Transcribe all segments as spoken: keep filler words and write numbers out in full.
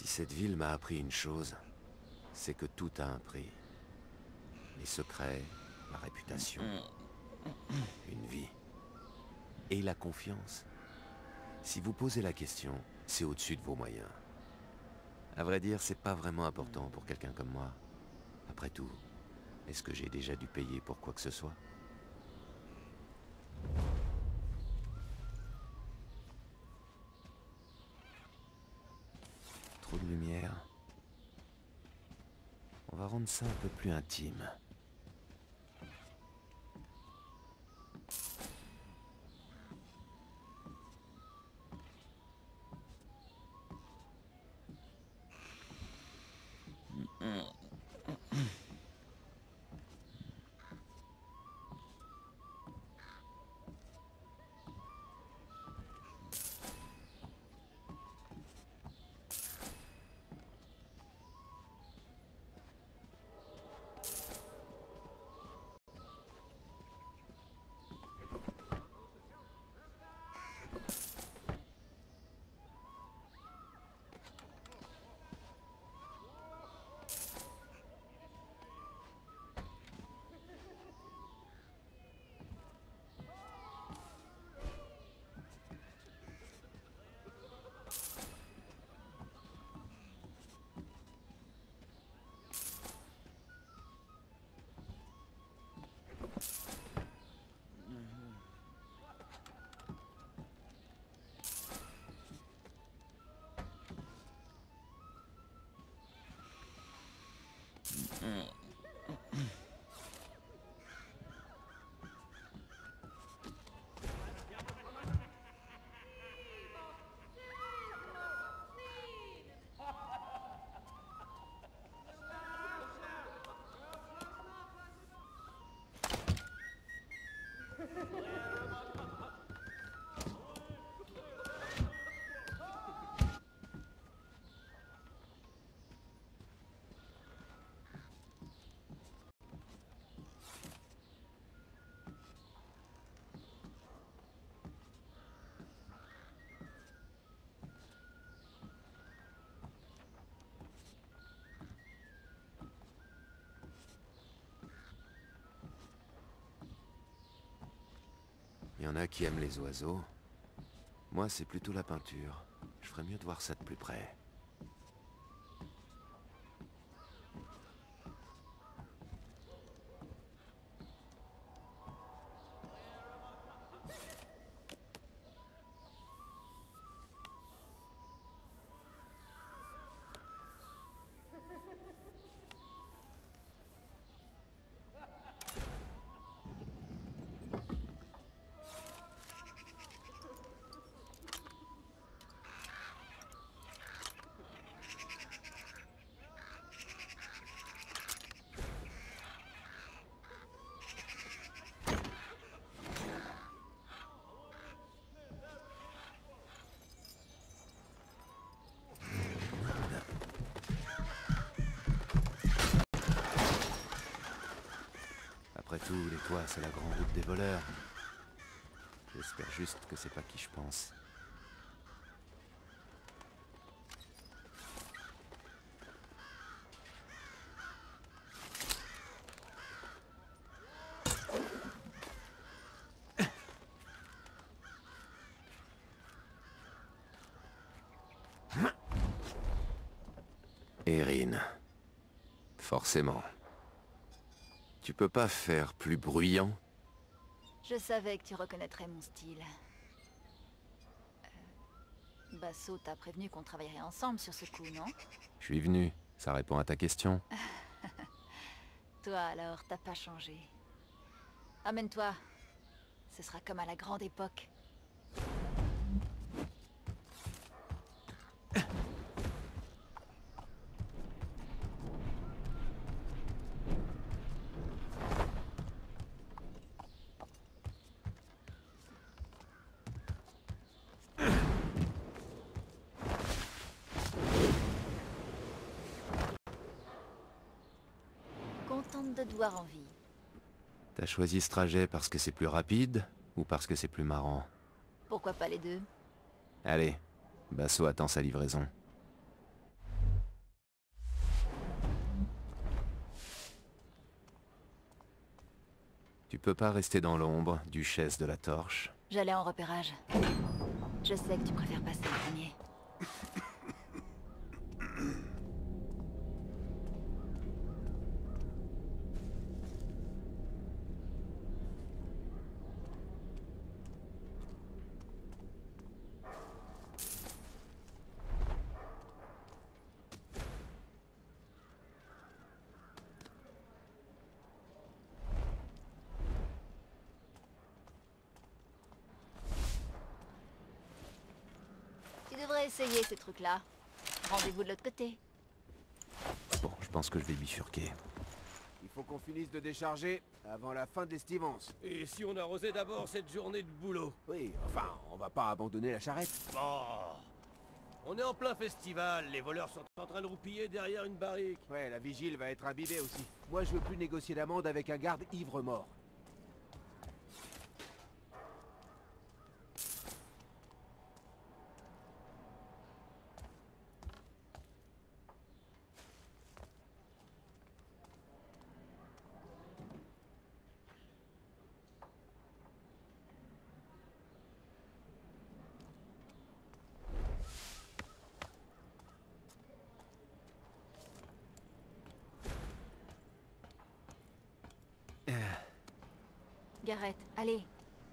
Si cette ville m'a appris une chose, c'est que tout a un prix. Les secrets, la réputation, une vie. Et la confiance. Si vous posez la question, c'est au-dessus de vos moyens. À vrai dire, c'est pas vraiment important pour quelqu'un comme moi. Après tout, est-ce que j'ai déjà dû payer pour quoi que ce soit? Trop de lumière. On va rendre ça un peu plus intime. Il y en a qui aiment les oiseaux. Moi, c'est plutôt la peinture. Je ferais mieux de voir ça de plus près. Après tout, les toits, c'est la grande route des voleurs. J'espère juste que c'est pas qui je pense. Erin. Forcément. Tu peux pas faire plus bruyant? Je savais que tu reconnaîtrais mon style. Euh, Basso t'a prévenu qu'on travaillerait ensemble sur ce coup, non? Je suis venu. Ça répond à ta question. Toi alors, t'as pas changé. Amène-toi. Ce sera comme à la grande époque. Contente de te voir en vie. T'as choisi ce trajet parce que c'est plus rapide ou parce que c'est plus marrant? Pourquoi pas les deux? Allez, Basso attend sa livraison. Tu peux pas rester dans l'ombre, duchesse de la torche. J'allais en repérage. Je sais que tu préfères passer le premier. Tu devrais essayer ces trucs-là. Rendez-vous de l'autre côté. Bon, je pense que je vais bifurquer. Il faut qu'on finisse de décharger avant la fin de l'estivance. Et si on arrosait d'abord cette journée de boulot? Oui, enfin, on va pas abandonner la charrette. Bon. On est en plein festival, les voleurs sont en train de roupiller derrière une barrique. Ouais, la vigile va être imbibée aussi. Moi, je veux plus négocier d'amende avec un garde ivre-mort. Garrett, allez.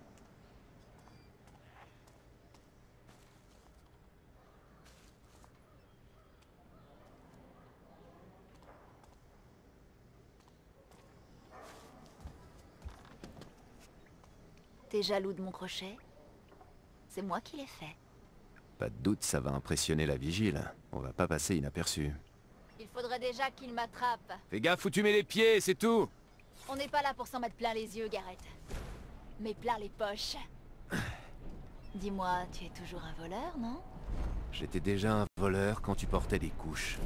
T'es jaloux de mon crochet? C'est moi qui l'ai fait. Pas de doute, ça va impressionner la vigile. On va pas passer inaperçu. Il faudrait déjà qu'il m'attrape. Fais gaffe où tu mets les pieds, c'est tout. On n'est pas là pour s'en mettre plein les yeux, Garrett. Mais plein les poches. Dis-moi, tu es toujours un voleur, non? J'étais déjà un voleur quand tu portais des couches.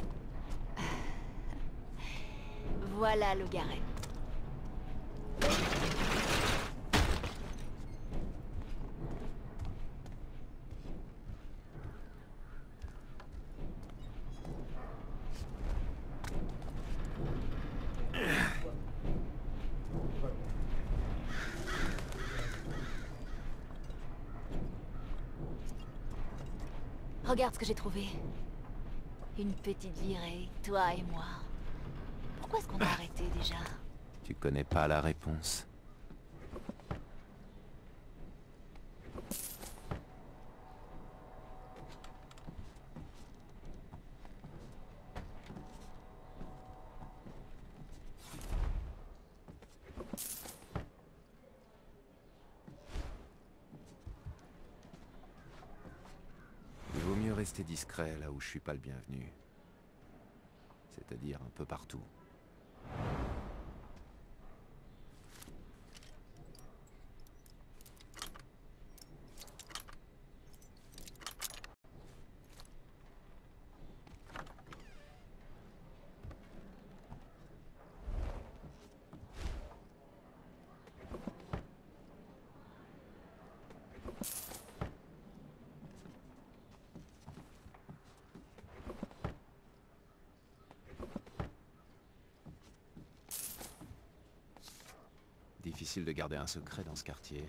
Voilà le Garrett. Regarde ce que j'ai trouvé. Une petite virée, toi et moi. Pourquoi est-ce qu'on a arrêté déjà? Tu connais pas la réponse. Il vaut mieux rester discret là où je suis pas le bienvenu. C'est-à-dire un peu partout. Difficile de garder un secret dans ce quartier.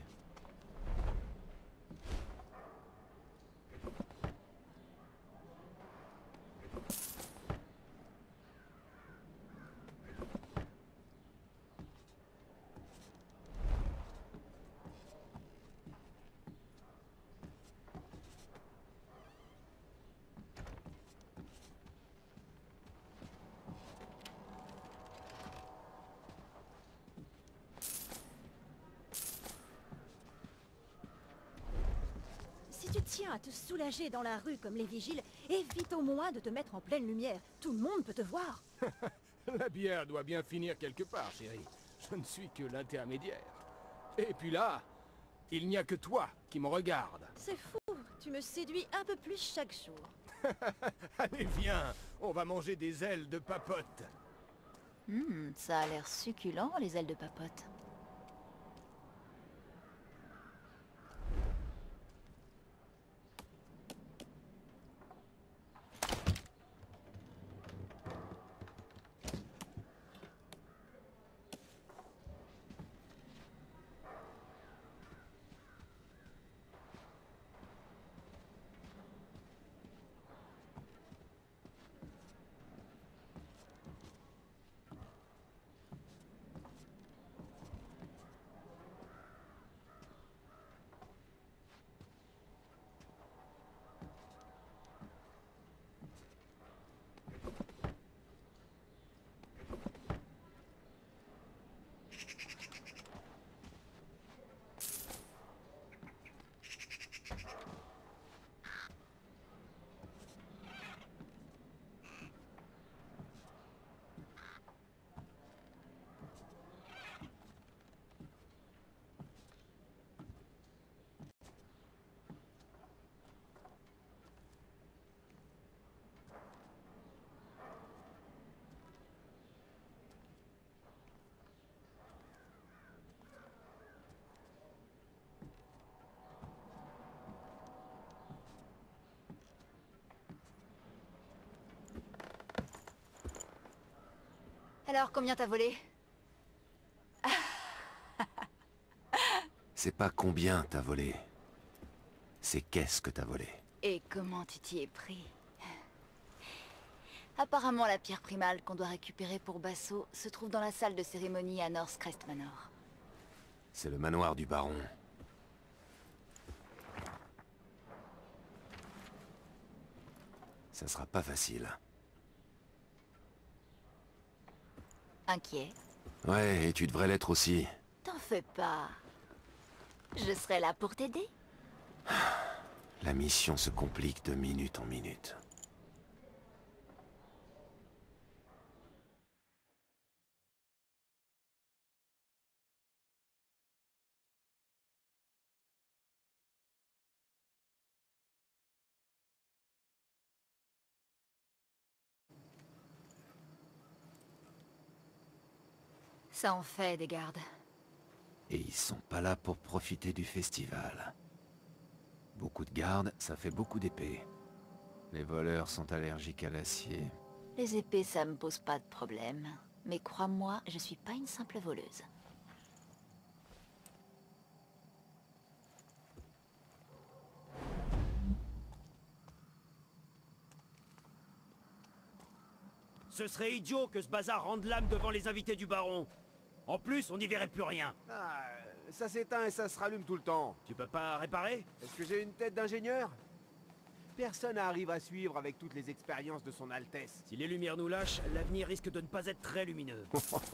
Si tu tiens à te soulager dans la rue comme les vigiles, évite au moins de te mettre en pleine lumière. Tout le monde peut te voir. La bière doit bien finir quelque part, chérie. Je ne suis que l'intermédiaire. Et puis là, il n'y a que toi qui me regarde. C'est fou, tu me séduis un peu plus chaque jour. Allez, viens, on va manger des ailes de papote. Hmm, ça a l'air succulent, les ailes de papote. Alors, combien t'as volé? C'est pas combien t'as volé. C'est qu'est-ce que t'as volé. Et comment tu t'y es pris? Apparemment, la pierre primale qu'on doit récupérer pour Basso se trouve dans la salle de cérémonie à North Crest Manor. C'est le manoir du baron. Ça sera pas facile. Inquiet? Ouais, et tu devrais l'être aussi. T'en fais pas. Je serai là pour t'aider. La mission se complique de minute en minute. Ça en fait des gardes. Et ils sont pas là pour profiter du festival. Beaucoup de gardes, ça fait beaucoup d'épées. Les voleurs sont allergiques à l'acier. Les épées, ça me pose pas de problème. Mais crois-moi, je suis pas une simple voleuse. Ce serait idiot que ce bazar rende l'âme devant les invités du baron. En plus, on n'y verrait plus rien. Ah, ça s'éteint et ça se rallume tout le temps. Tu peux pas réparer? Est-ce que j'ai une tête d'ingénieur? Personne n'arrive à suivre avec toutes les expériences de son Altesse. Si les lumières nous lâchent, l'avenir risque de ne pas être très lumineux.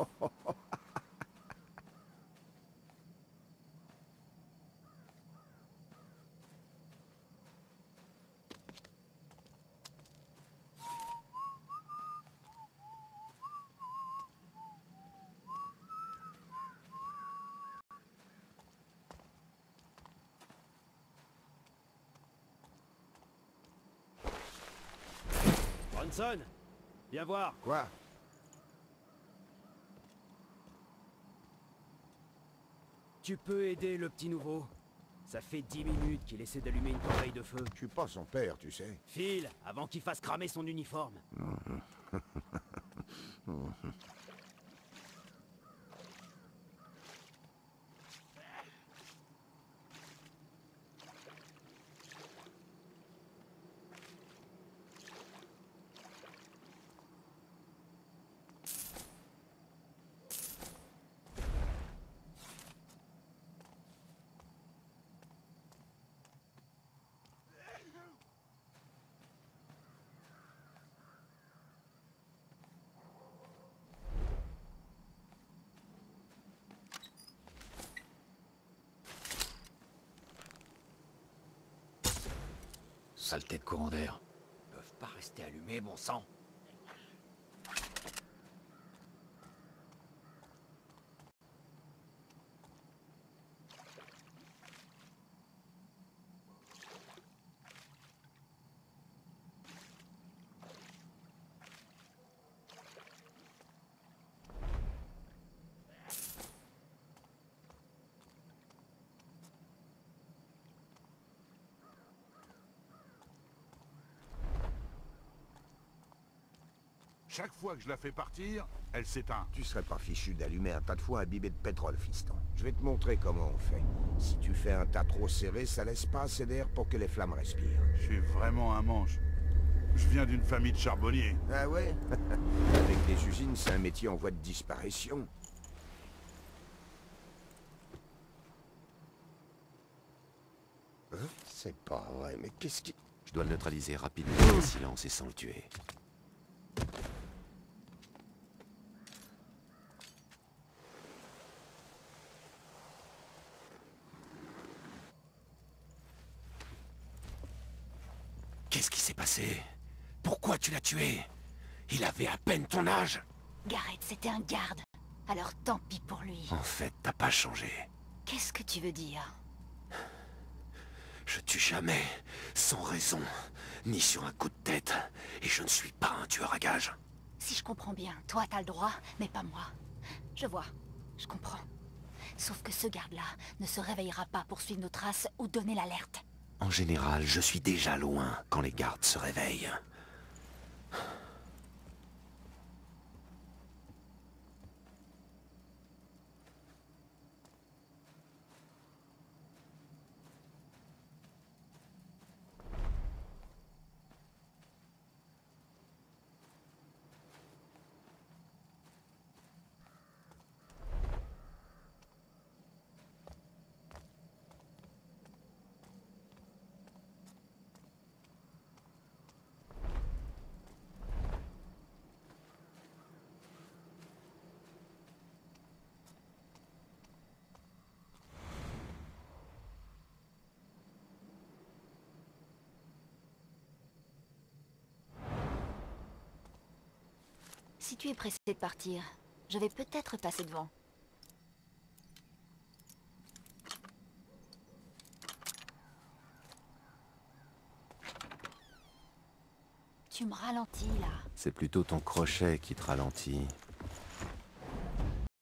Bronson, viens voir. Quoi? Tu peux aider le petit nouveau? Ça fait dix minutes qu'il essaie d'allumer une corbeille de feu. Je suis pas son père, tu sais. File, avant qu'il fasse cramer son uniforme. Saleté de courant d'air. Ils peuvent pas rester allumés, bon sang. Chaque fois que je la fais partir, elle s'éteint. Tu serais pas fichu d'allumer un tas de fois imbibé de pétrole, fiston. Je vais te montrer comment on fait. Si tu fais un tas trop serré, ça laisse pas assez d'air pour que les flammes respirent. Je suis vraiment un manche. Je viens d'une famille de charbonniers. Ah ouais? Avec les usines, c'est un métier en voie de disparition. Hein? C'est pas vrai, mais qu'est-ce qui... Je dois le neutraliser rapidement en silence et sans le tuer. Qu'est-ce qui s'est passé? Pourquoi tu l'as tué? Il avait à peine ton âge. Garrett, c'était un garde. Alors tant pis pour lui. En fait, t'as pas changé. Qu'est-ce que tu veux dire? Je tue jamais, sans raison, ni sur un coup de tête. Et je ne suis pas un tueur à gages. Si je comprends bien, toi t'as le droit, mais pas moi. Je vois, je comprends. Sauf que ce garde-là ne se réveillera pas pour suivre nos traces ou donner l'alerte. En général, je suis déjà loin quand les gardes se réveillent. Si tu es pressé de partir, je vais peut-être passer devant. Tu me ralentis, là. C'est plutôt ton crochet qui te ralentit.